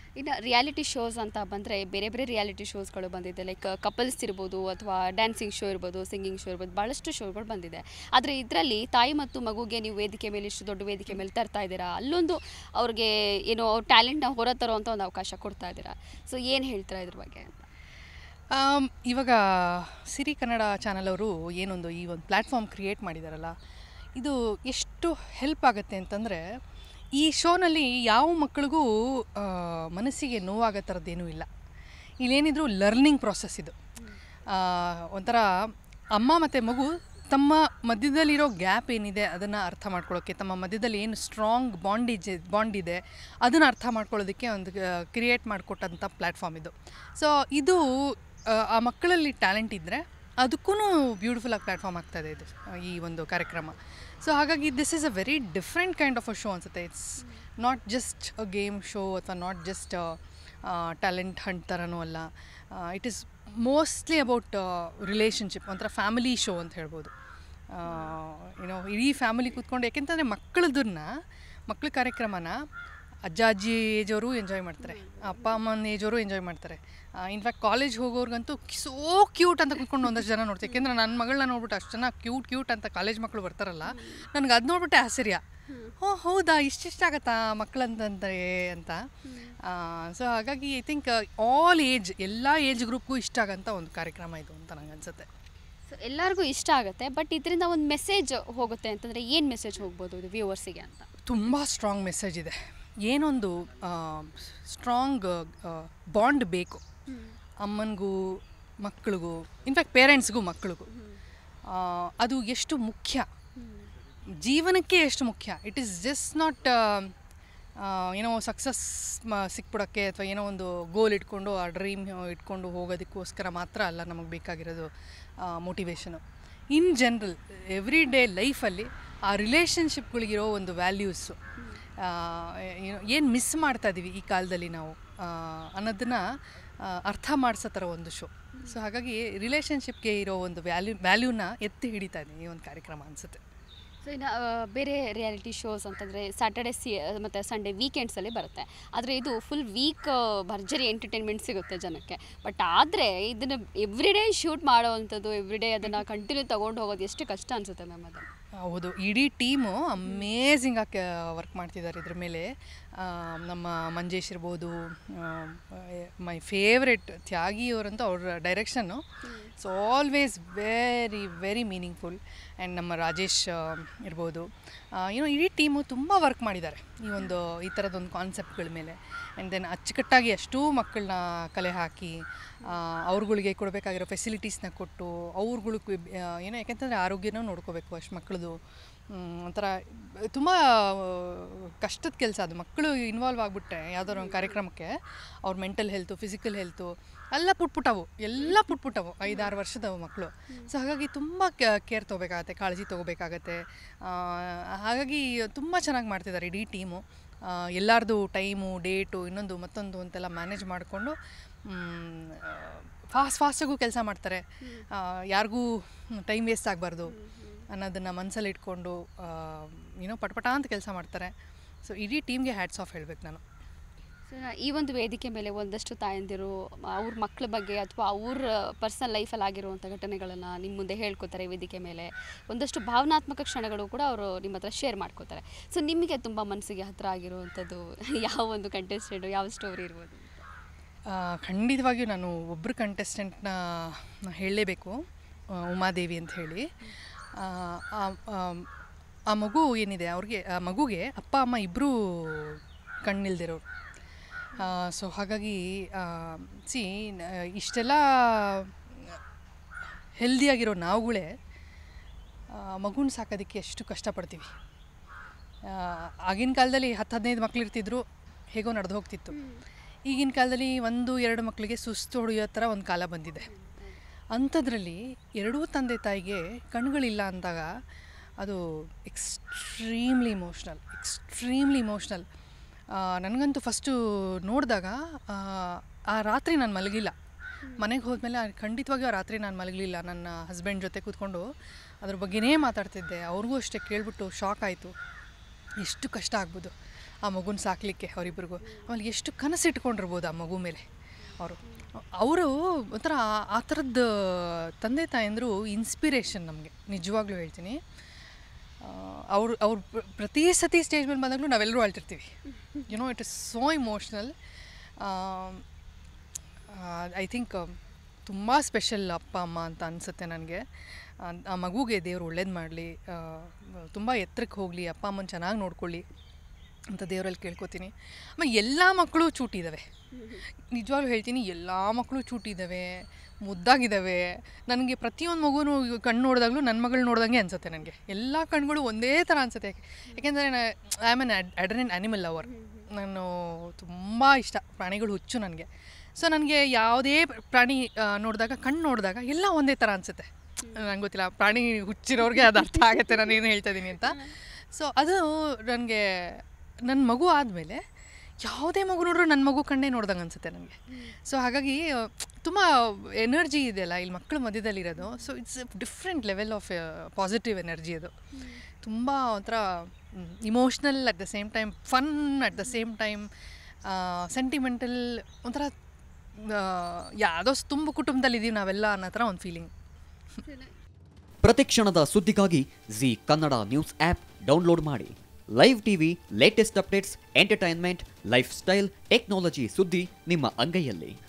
ಇನ್ನು reality shows ಅಂತ ಬಂದರೆ ಬೇರೆ ಬೇರೆ ರಿಯಾಲಿಟಿ ಶೋಸ್ಗಳು ಬಂದಿದೆ. ಲೈಕ್ ಕಪಲ್ಸ್ ಇರ್ಬೋದು ಅಥವಾ ಡ್ಯಾನ್ಸಿಂಗ್ ಶೋ ಇರ್ಬೋದು, ಸಿಂಗಿಂಗ್ ಶೋ ಇರ್ಬೋದು, ಭಾಳಷ್ಟು ಶೋಗಳು ಬಂದಿದೆ. ಆದರೆ ಇದರಲ್ಲಿ ತಾಯಿ ಮತ್ತು ಮಗುಗೆ ನೀವು ವೇದಿಕೆ ಮೇಲೆ ಇಷ್ಟು ದೊಡ್ಡ ವೇದಿಕೆ ಮೇಲೆ ತರ್ತಾ ಇದ್ದೀರಾ, ಅಲ್ಲೊಂದು ಅವ್ರಿಗೆ ಏನೋ ಅವ್ರ ಟ್ಯಾಲೆಂಟ್ನ ಹೊರ ತರುವಂಥ ಒಂದು ಅವಕಾಶ ಕೊಡ್ತಾ ಇದ್ದೀರಾ. ಸೊ ಏನು ಹೇಳ್ತೀರಾ ಇದ್ರ ಬಗ್ಗೆ ಅಂತ? ಇವಾಗ ಸಿರಿ ಕನ್ನಡ ಚಾನಲ್ ಅವರು ಏನೊಂದು ಈ ಒಂದು ಪ್ಲ್ಯಾಟ್ಫಾರ್ಮ್ ಕ್ರಿಯೇಟ್ ಮಾಡಿದಾರಲ್ಲ, ಇದು ಎಷ್ಟು ಹೆಲ್ಪ್ ಆಗುತ್ತೆ ಅಂತಂದರೆ, ಈ ಶೋನಲ್ಲಿ ಯಾವ ಮಕ್ಕಳಿಗೂ ಮನಸ್ಸಿಗೆ ನೋವಾಗೋ ಥರದ್ದೇನೂ ಇಲ್ಲ. ಇಲ್ಲೇನಿದ್ರು ಲರ್ನಿಂಗ್ ಪ್ರಾಸೆಸ್ ಇದು. ಒಂಥರ ಅಮ್ಮ ಮತ್ತು ಮಗು ತಮ್ಮ ಮಧ್ಯದಲ್ಲಿರೋ ಗ್ಯಾಪ್ ಏನಿದೆ ಅದನ್ನು ಅರ್ಥ ಮಾಡ್ಕೊಳ್ಳೋಕ್ಕೆ, ತಮ್ಮ ಮಧ್ಯದಲ್ಲಿ ಏನು ಸ್ಟ್ರಾಂಗ್ ಬಾಂಡ್ ಇದೆ ಅದನ್ನು ಅರ್ಥ ಮಾಡ್ಕೊಳ್ಳೋದಕ್ಕೆ ಒಂದು ಕ್ರಿಯೇಟ್ ಮಾಡಿಕೊಟ್ಟಂಥ ಪ್ಲ್ಯಾಟ್ಫಾರ್ಮ್ ಇದು. ಸೊ ಇದು ಆ ಮಕ್ಕಳಲ್ಲಿ ಟ್ಯಾಲೆಂಟ್ ಇದ್ದರೆ ಅದಕ್ಕೂ ಬ್ಯೂಟಿಫುಲ್ಲಾಗಿ ಪ್ಲ್ಯಾಟ್ಫಾರ್ಮ್ ಆಗ್ತಾಯಿದೆ ಇದು, ಈ ಒಂದು ಕಾರ್ಯಕ್ರಮ. ಸೊ ಹಾಗಾಗಿ this is a very different kind of a show ಅನಿಸುತ್ತೆ. It's not just a game show ಅಥವಾ ನಾಟ್ ಜಸ್ಟ್ ಟ್ಯಾಲೆಂಟ್ ಹಂಟ್ ಥರನೂ ಅಲ್ಲ. It is mostly about relationship, ಒಂಥರ ಫ್ಯಾಮಿಲಿ ಶೋ ಅಂತ ಹೇಳ್ಬೋದು. ಏನೋ ಇಡೀ ಫ್ಯಾಮಿಲಿ ಕೂತ್ಕೊಂಡು, ಯಾಕೆಂತಂದರೆ ಮಕ್ಕಳ ಕಾರ್ಯಕ್ರಮನ ಅಜ್ಜ ಅಜ್ಜಿ ಏಜವರು ಎಂಜಾಯ್ ಮಾಡ್ತಾರೆ, ಅಪ್ಪ ಅಮ್ಮನ ಏಜವರು ಎಂಜಾಯ್ ಮಾಡ್ತಾರೆ. ಇನ್ಫ್ಯಾಕ್ಟ್ ಕಾಲೇಜ್ ಹೋಗೋರ್ಗಂತೂ ಸೋ ಕ್ಯೂಟ್ ಅಂತ ಕೂತ್ಕೊಂಡು ಒಂದಷ್ಟು ಜನ ನೋಡ್ತೀವಿ. ಯಾಕೆಂದರೆ ನನ್ನ ಮಗಳನ್ನ ನೋಡ್ಬಿಟ್ಟು ಅಷ್ಟು ಜನ ಕ್ಯೂಟ್ ಅಂತ ಕಾಲೇಜ್ ಮಕ್ಕಳು ಬರ್ತಾರಲ್ಲ, ನನಗೆ ಅದು ನೋಡ್ಬಿಟ್ಟೆ ಆಶ್ಚರ್ಯ. ಹೌದಾ, ಇಷ್ಟಾಗತ್ತಾ ಮಕ್ಕಳಂತಂದ್ರೆ ಅಂತ. ಸೊ ಹಾಗಾಗಿ ಐ ಥಿಂಕ್ ಆಲ್ ಏಜ್, ಎಲ್ಲ ಏಜ್ ಗ್ರೂಪ್ಗೂ ಇಷ್ಟ ಆಗೋಂಥ ಒಂದು ಕಾರ್ಯಕ್ರಮ ಇದು ಅಂತ ನಂಗೆ ಅನಿಸುತ್ತೆ. ಸೊ ಎಲ್ಲರಿಗೂ ಇಷ್ಟ ಆಗುತ್ತೆ, ಬಟ್ ಇದರಿಂದ ಒಂದು ಮೆಸೇಜ್ ಹೋಗುತ್ತೆ ಅಂತಂದರೆ ಏನು ಮೆಸೇಜ್ ಹೋಗ್ಬೋದು ಇದು ವ್ಯೂವರ್ಸಿಗೆ ಅಂತ? ತುಂಬ ಸ್ಟ್ರಾಂಗ್ ಮೆಸೇಜ್ ಇದೆ. ಏನೊಂದು ಸ್ಟ್ರಾಂಗ್ ಬಾಂಡ್ ಬೇಕು ಅಮ್ಮನಿಗೂ ಮಕ್ಕಳಿಗೂ, ಇನ್ಫ್ಯಾಕ್ಟ್ ಪೇರೆಂಟ್ಸ್ಗೂ ಮಕ್ಕಳಿಗೂ. ಅದು ಎಷ್ಟು ಮುಖ್ಯ, ಜೀವನಕ್ಕೆ ಎಷ್ಟು ಮುಖ್ಯ. ಇಟ್ ಈಸ್ ಜಸ್ಟ್ ನಾಟ್ ಏನೋ ಸಕ್ಸಸ್ ಸಿಕ್ಬಿಡೋಕ್ಕೆ ಅಥವಾ ಏನೋ ಒಂದು ಗೋಲ್ ಇಟ್ಕೊಂಡು ಆ ಡ್ರೀಮ್ ಇಟ್ಕೊಂಡು ಹೋಗೋದಕ್ಕೋಸ್ಕರ ಮಾತ್ರ ಅಲ್ಲ ನಮಗೆ ಬೇಕಾಗಿರೋದು motivation. In general every day ಲೈಫಲ್ಲಿ ಆ ರಿಲೇಷನ್ಶಿಪ್ಗಳಿಗಿರೋ ಒಂದು ವ್ಯಾಲ್ಯೂಸು, ಏನು ಮಿಸ್ ಮಾಡ್ತಾಯಿದ್ದೀವಿ ಈ ಕಾಲದಲ್ಲಿ ನಾವು ಅನ್ನೋದನ್ನು ಅರ್ಥ ಮಾಡಿಸೋ ಥರ ಒಂದು ಶೋ. ಸೊ ಹಾಗಾಗಿ ರಿಲೇಷನ್ಶಿಪ್ಗೆ ಇರೋ ಒಂದು ವ್ಯಾಲ್ಯೂನ ಎತ್ತಿ ಹಿಡಿತಾ ಇದೆ ಈ ಒಂದು ಕಾರ್ಯಕ್ರಮ ಅನಿಸುತ್ತೆ. ಸೊ ಇನ್ನು ಬೇರೆ ರಿಯಾಲಿಟಿ ಶೋಸ್ ಅಂತಂದರೆ ಸ್ಯಾಟರ್ಡೆ ಮತ್ತು ಸಂಡೇ ವೀಕೆಂಡ್ಸಲ್ಲಿ ಬರುತ್ತೆ. ಆದರೆ ಇದು ಫುಲ್ ವೀಕ್ ಭರ್ಜರಿ ಎಂಟರ್ಟೈನ್ಮೆಂಟ್ ಸಿಗುತ್ತೆ ಜನಕ್ಕೆ. ಬಟ್ ಆದರೆ ಇದನ್ನು ಎವ್ರಿ ಡೇ ಶೂಟ್ ಮಾಡೋವಂಥದ್ದು, ಎವ್ರಿ ಡೇ ಅದನ್ನು ಕಂಟಿನ್ಯೂ ತೊಗೊಂಡು ಹೋಗೋದು ಎಷ್ಟು ಕಷ್ಟ ಅನಿಸುತ್ತೆ ಮ್ಯಾಮ್ ಅದು? ಹೌದು, ಇಡೀ ಟೀಮು ಅಮೇಝಿಂಗಾಗಿ ವರ್ಕ್ ಮಾಡ್ತಿದ್ದಾರೆ ಇದ್ರ ಮೇಲೆ. ನಮ್ಮ ಮಂಜೇಶ್ ಇರ್ಬೋದು, ಮೈ ಫೇವ್ರೆಟ್ ತ್ಯಾಗಿ ಅವರಂತೂ ಅವ್ರ ಡೈರೆಕ್ಷನ್ನು it's always very very meaningful. And ನಮ್ಮ ರಾಜೇಶ್ ಇರ್ಬೋದು, ಇಡೀ ಟೀಮು ತುಂಬ ವರ್ಕ್ ಮಾಡಿದ್ದಾರೆ ಈ ಥರದೊಂದು ಕಾನ್ಸೆಪ್ಟ್ಗಳ ಮೇಲೆ. ಆ್ಯಂಡ್ ದೆನ್ ಅಚ್ಚುಕಟ್ಟಾಗಿ ಅಷ್ಟೂ ಮಕ್ಕಳನ್ನ ಕಲೆ ಹಾಕಿ ಅವ್ರುಗಳಿಗೆ ಕೊಡಬೇಕಾಗಿರೋ ಫೆಸಿಲಿಟೀಸ್ನ ಕೊಟ್ಟು ಅವ್ರುಗಳಿಗೆ ಯಾಕೆಂತಂದರೆ ಆರೋಗ್ಯನೂ ನೋಡ್ಕೋಬೇಕು ಅಷ್ಟು ಮಕ್ಕಳದು. ಒಂಥರ ತುಂಬ ಕಷ್ಟದ ಕೆಲಸ ಅದು. ಮಕ್ಕಳು ಇನ್ವಾಲ್ವ್ ಆಗಿಬಿಟ್ರೆ ಯಾವುದಾದ್ರು ಒಂದು ಕಾರ್ಯಕ್ರಮಕ್ಕೆ ಅವ್ರ ಮೆಂಟಲ್ ಹೆಲ್ತು, ಫಿಸಿಕಲ್ ಹೆಲ್ತು ಎಲ್ಲ ಪುಟ್ಪುಟ್ಟವು 5-6 ವರ್ಷದವು ಮಕ್ಕಳು. ಸೊ ಹಾಗಾಗಿ ತುಂಬ ಕೇರ್ ತೊಗೋಬೇಕಾಗತ್ತೆ, ಕಾಳಜಿ ತೊಗೋಬೇಕಾಗತ್ತೆ. ಹಾಗಾಗಿ ತುಂಬ ಚೆನ್ನಾಗಿ ಮಾಡ್ತಿದ್ದಾರೆ ಇಡೀ ಟೀಮು. ಎಲ್ಲರದು ಟೈಮು, ಡೇಟು, ಮತ್ತೊಂದು ಅಂತೆಲ್ಲ ಮ್ಯಾನೇಜ್ ಮಾಡಿಕೊಂಡು ಫಾಸ್ಟಾಗೂ ಕೆಲಸ ಮಾಡ್ತಾರೆ. ಯಾರಿಗೂ ಟೈಮ್ ವೇಸ್ಟ್ ಆಗಬಾರ್ದು ಅನ್ನೋದನ್ನು ಮನಸ್ಸಲ್ಲಿ ಇಟ್ಕೊಂಡು ಪಟಪಟ ಅಂತ ಕೆಲಸ ಮಾಡ್ತಾರೆ. ಸೊ ಇಡೀ ಟೀಮ್ಗೆ ಹ್ಯಾಟ್ಸ್ ಆಫ್ ಹೇಳಬೇಕು ನಾನು. ಸೊ ಈ ಒಂದು ವೇದಿಕೆ ಮೇಲೆ ಒಂದಷ್ಟು ತಾಯಂದಿರು ಅವ್ರ ಮಕ್ಕಳ ಬಗ್ಗೆ ಅಥವಾ ಅವ್ರ ಪರ್ಸನಲ್ ಲೈಫಲ್ಲಿ ಆಗಿರುವಂಥ ಘಟನೆಗಳನ್ನು ನಿಮ್ಮ ಮುಂದೆ ಹೇಳ್ಕೊತಾರೆ ವೇದಿಕೆ ಮೇಲೆ. ಒಂದಷ್ಟು ಭಾವನಾತ್ಮಕ ಕ್ಷಣಗಳು ಕೂಡ ಅವರು ನಿಮ್ಮ ಹತ್ರ ಶೇರ್ ಮಾಡ್ಕೋತಾರೆ. ಸೊ ನಿಮಗೆ ತುಂಬ ಮನಸ್ಸಿಗೆ ಹತ್ತಿರ ಆಗಿರುವಂಥದ್ದು ಯಾವ ಒಂದು ಕಂಟೆಸ್ಟೆಂಟು, ಯಾವ ಸ್ಟೋರಿ ಇರ್ಬೋದು? ಖಂಡಿತವಾಗಿಯೂ ನಾನು ಒಬ್ಬರು ಕಂಟೆಸ್ಟೆಂಟ್ನ ಹೇಳಲೇಬೇಕು, ಉಮಾದೇವಿ ಅಂತ ಹೇಳಿ. ಆ ಮಗು ಏನಿದೆ ಆ ಮಗುಗೆ ಅಪ್ಪ ಅಮ್ಮ ಇಬ್ಬರೂ ಕಣ್ಣಿಲ್ದಿರೋರು. ಸೊ ಹಾಗಾಗಿ ಇಷ್ಟೆಲ್ಲ ಹೆಲ್ದಿಯಾಗಿರೋ ನಾವುಗಳೇ ಮಗುನ ಸಾಕೋದಕ್ಕೆ ಎಷ್ಟು ಕಷ್ಟಪಡ್ತೀವಿ. ಆಗಿನ ಕಾಲದಲ್ಲಿ 10-15 ಮಕ್ಕಳಿರ್ತಿದ್ರು, ಹೇಗೋ ನಡೆದು ಹೋಗ್ತಿತ್ತು. ಈಗಿನ ಕಾಲದಲ್ಲಿ 1-2 ಮಕ್ಕಳಿಗೆ ಸುಸ್ತು ಹೊಡೆಯೋ ಥರ ಒಂದು ಕಾಲ ಬಂದಿದೆ. ಅಂಥದ್ರಲ್ಲಿ ಎರಡೂ ತಂದೆ ತಾಯಿಗೆ ಕಣ್ಣುಗಳಿಲ್ಲ ಅಂದಾಗ ಅದು ಎಕ್ಸ್ಟ್ರೀಮ್ಲಿ ಇಮೋಷ್ನಲ್. ನನಗಂತೂ ಫಸ್ಟು ನೋಡಿದಾಗ ಆ ರಾತ್ರಿ ನಾನು ಮಲಗಿಲ್ಲ. ಮನೆಗೆ ಹೋದ್ಮೇಲೆ ಖಂಡಿತವಾಗಿಯೂ ಆ ರಾತ್ರಿ ನಾನು ಮಲಗಲಿಲ್ಲ. ನನ್ನ ಹಸ್ಬೆಂಡ್ ಜೊತೆ ಕೂತ್ಕೊಂಡು ಅದ್ರ ಬಗ್ಗೆನೇ ಮಾತಾಡ್ತಿದ್ದೆ. ಅವ್ರಿಗೂ ಅಷ್ಟೇ ಕೇಳಿಬಿಟ್ಟು ಶಾಕ್ ಆಯಿತು, ಎಷ್ಟು ಕಷ್ಟ ಆಗ್ಬೋದು. ಆ ಮಗುನ ಸಾಕಲಿಕ್ಕೆ ಅವರಿಬ್ಬರಿಗೂ. ಆಮೇಲೆ ಎಷ್ಟು ಕನಸಿಟ್ಕೊಂಡಿರ್ಬೋದು ಆ ಮಗು ಮೇಲೆ ಅವರು ಒಂಥರ ಆ ಥರದ್ದು ತಂದೆ ತಾಯಂದರು ಇನ್ಸ್ಪಿರೇಷನ್ ನಮಗೆ, ನಿಜವಾಗ್ಲೂ ಹೇಳ್ತೀನಿ. ಅವ್ರು ಪ್ರತಿ ಸತಿ ಸ್ಟೇಜ್ ಮೇಲೆ ಬಂದಾಗಲೂ ನಾವೆಲ್ಲರೂ ಅಳ್ತಿರ್ತೀವಿ. It is so emotional. I think ತುಂಬ ಸ್ಪೆಷಲ್ ಅಪ್ಪ ಅಮ್ಮ ಅಂತ ಅನಿಸುತ್ತೆ ನನಗೆ. ಆ ಮಗುಗೆ ದೇವರು ಒಳ್ಳೇದು ಮಾಡಲಿ, ತುಂಬ ಎತ್ತರಕ್ಕೆ ಹೋಗಲಿ, ಅಪ್ಪ ಅಮ್ಮನ ಚೆನ್ನಾಗಿ ನೋಡ್ಕೊಳ್ಳಿ ಅಂತ ದೇವರಲ್ಲಿ ಕೇಳ್ಕೊತೀನಿ. ಆಮೇಲೆ ಎಲ್ಲ ಮಕ್ಕಳು ಚೂಟಿದ್ದಾವೆ, ನಿಜವಾಗ್ಲೂ ಹೇಳ್ತೀನಿ, ಎಲ್ಲ ಮಕ್ಕಳು ಚೂಟಿದ್ದಾವೆ, ಮುದ್ದಾಗಿದ್ದಾವೆ. ನನಗೆ ಪ್ರತಿಯೊಂದು ಮಗುನೂ ಕಣ್ಣು ನೋಡಿದಾಗಲೂ ನನ್ನ ಮಗಳು ನೋಡ್ದಂಗೆ ಅನಿಸುತ್ತೆ. ನನಗೆ ಎಲ್ಲ ಕಣ್ಗಳು ಒಂದೇ ಥರ ಅನಿಸುತ್ತೆ. ಯಾಕೆಂದರೆ I am an animal lover. ನಾನು ತುಂಬ ಇಷ್ಟ, ಪ್ರಾಣಿಗಳು ಹುಚ್ಚು ನನಗೆ. ಸೊ ನನಗೆ ಯಾವುದೇ ಪ್ರಾಣಿ ಕಣ್ಣು ನೋಡಿದಾಗ ಎಲ್ಲ ಒಂದೇ ಥರ ಅನಿಸುತ್ತೆ. ನಂಗೆ ಗೊತ್ತಿಲ್ಲ, ಪ್ರಾಣಿ ಹುಚ್ಚಿರೋರಿಗೆ ಅದು ಅರ್ಥ ಆಗುತ್ತೆ ನಾನು ಏನು ಹೇಳ್ತಾ ಇದ್ದೀನಿ ಅಂತ. ಸೊ ಅದು ನನಗೆ ನನ್ನ ಮಗು ಆದಮೇಲೆ ಯಾವುದೇ ಮಗು ನೋಡ್ರೂ ನನ್ನ ಮಗು ಕಣ್ಣೇ ನೋಡ್ದಂಗೆ ಅನಿಸುತ್ತೆ ನನಗೆ. ಸೊ ಹಾಗಾಗಿ ತುಂಬ ಎನರ್ಜಿ ಇದೆಯಲ್ಲ ಇಲ್ಲಿ ಮಕ್ಕಳ ಮಧ್ಯದಲ್ಲಿರೋದು. So it's different level of positive energy ಅದು. ತುಂಬ ಒಂಥರ emotional at the same time, fun at the same time, sentimental, ಒಂಥರ ಯಾವುದೋ ತುಂಬ ಕುಟುಂಬದಲ್ಲಿದ್ದೀವಿ ನಾವೆಲ್ಲ ಅನ್ನೋ ಥರ ಒಂದು ಫೀಲಿಂಗ್. ಪ್ರತಿಕ್ಷಣದ ಸುದ್ದಿಗಾಗಿ Zee Kannada news app download ಮಾಡಿ. Live TV, latest updates, entertainment, lifestyle, technology ಸುದ್ದಿ ನಿಮ್ಮ ಅಂಗೈಯಲ್ಲಿ.